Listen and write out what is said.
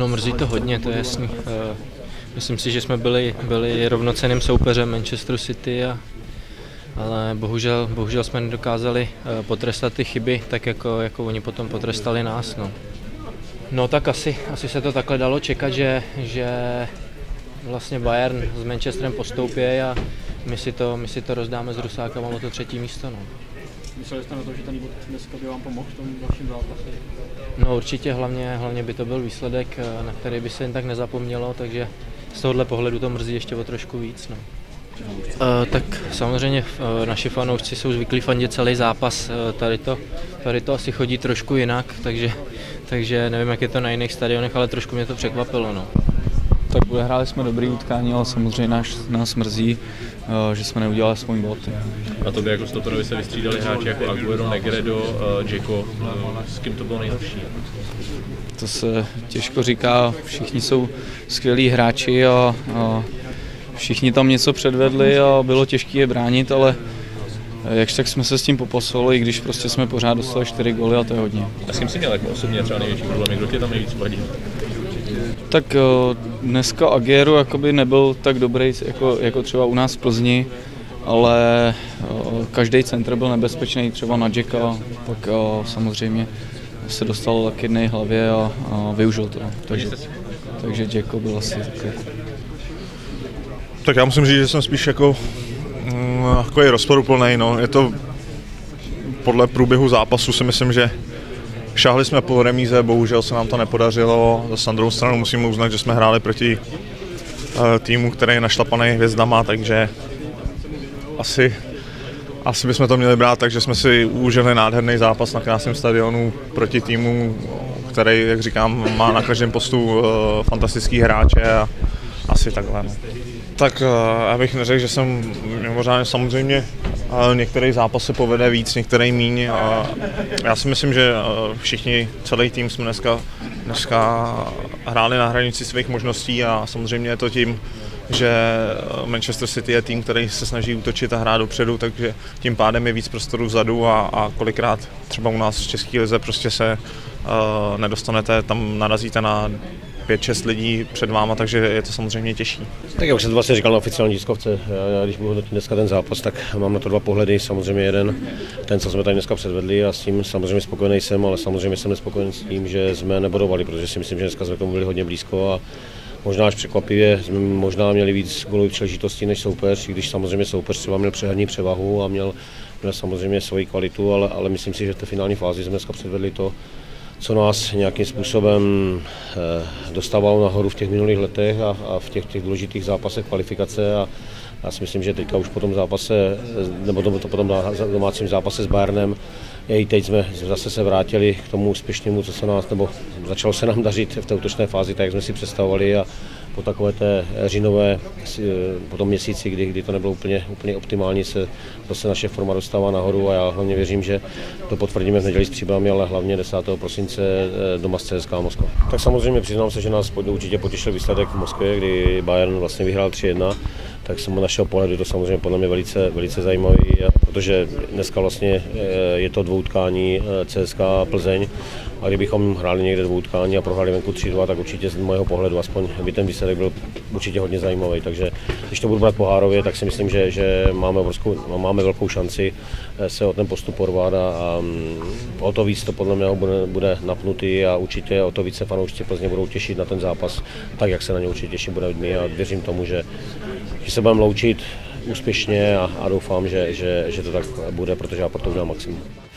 No mrzí to hodně, to je jasný. Myslím si, že jsme byli rovnocenným soupeřem Manchesteru City, ale bohužel jsme nedokázali potrestat ty chyby, tak jako oni potom potrestali nás. No tak asi se to takhle dalo čekat, že vlastně Bayern s Manchesterem postoupí a my si to rozdáme s Rusákama o to 3. místo. No. Mysleli jste na to, že ten bod dneska by vám pomohl v tom vašem zápase? No určitě, hlavně by to byl výsledek, na který by se jen tak nezapomnělo, takže z tohohle pohledu to mrzí ještě o trošku víc. No. Tak samozřejmě naši fanoušci jsou zvyklí fandit celý zápas, tady to asi chodí trošku jinak, takže nevím, jak je to na jiných stadionech, ale trošku mě to překvapilo. No. Tak odehráli jsme dobrý utkání, ale samozřejmě nás mrzí, že jsme neudělali svůj bod. A to by jako Stoporovi se vystřídali hráči jako Aguero, Negredo, Dzeko, s kým to bylo nejlepší? To se těžko říká, všichni jsou skvělí hráči a všichni tam něco předvedli a bylo těžké je bránit, ale jakž tak jsme se s tím popasovali, i když prostě jsme pořád dostali 4 góly a to je hodně. A s kým jsi měl jako osobně třeba největší problém, kdo tě tam nejvíc vadí? Tak dneska Aguero jakoby nebyl tak dobrý jako třeba u nás v Plzni, ale každý centr byl nebezpečný, třeba na Dzeka, pak samozřejmě se dostal k jedné hlavě a využil to. Takže Dzeko byl asi takový. Tak já musím říct, že jsem spíš jako je rozporuplný. No. Je to podle průběhu zápasu si myslím, že šáhli jsme po remíze, bohužel se nám to nepodařilo. Zase na druhou stranu musím uznat, že jsme hráli proti týmu, který je našlapaný hvězdama, takže asi bychom to měli brát, takže jsme si užili nádherný zápas na krásném stadionu proti týmu, který, jak říkám, má na každém postu fantastický hráče a asi takhle. No. Tak já bych neřekl, že jsem mimořádně samozřejmě některý zápas se povede víc, některý míň. Já si myslím, že všichni, celý tým jsme dneska hráli na hranici svých možností a samozřejmě je to tím, že Manchester City je tým, který se snaží útočit a hrát dopředu, takže tím pádem je víc prostoru vzadu a kolikrát třeba u nás v České lize prostě se nedostanete, tam narazíte na 5-6 lidí před váma, takže je to samozřejmě těžší. Tak jak už jsem to vlastně říkal na oficiální tiskovce, já když budu hodnotit dneska ten zápas, tak mám na to 2 pohledy, samozřejmě jeden, ten, co jsme tady dneska předvedli a s tím samozřejmě spokojený jsem, ale samozřejmě jsem nespokojený s tím, že jsme nebodovali, protože si myslím, že dneska jsme k tomu byli hodně blízko a možná až překvapivě jsme možná měli víc gólových příležitostí než soupeř, i když samozřejmě soupeř třeba měl přehrní převahu a měl samozřejmě svoji kvalitu, ale myslím si, že v té finální fázi jsme dneska předvedli to, co nás nějakým způsobem dostávalo nahoru v těch minulých letech a v těch důležitých zápasech kvalifikace a já si myslím, že teďka už po tom zápase, nebo po tom domácím zápase s Bayernem, i teď jsme zase se vrátili k tomu úspěšnému, co se nás, nebo začalo se nám dařit v té útočné fázi, tak jak jsme si představovali a po takové té říjnové, po tom měsíci, kdy to nebylo úplně optimální, se zase naše forma dostává nahoru a já hlavně věřím, že to potvrdíme v neděli s Příbrami, ale hlavně 10. prosince doma s CSKA Moskva. Tak samozřejmě přiznám se, že nás určitě potěšil výsledek v Moskvě, kdy Bayern vlastně vyhrál 3-1, tak z našeho pohledu to samozřejmě podle mě velice zajímavý, protože dneska vlastně je to 2 utkání CSKA Plzeň a kdybychom hráli někde 2 utkání a prohráli venku 3-2, tak určitě z mého pohledu aspoň by ten výsledek byl určitě hodně zajímavý. Takže když to budu brát pohárově, tak si myslím, že máme velkou šanci se o ten postup porvat a o to víc to podle mě bude napnutý a určitě o to více fanoušci Plzně budou těšit na ten zápas, tak jak se na ně určitě těším budeme my a věřím tomu, že se budeme loučit úspěšně a doufám, že to tak bude, protože já pro to udělám maximum.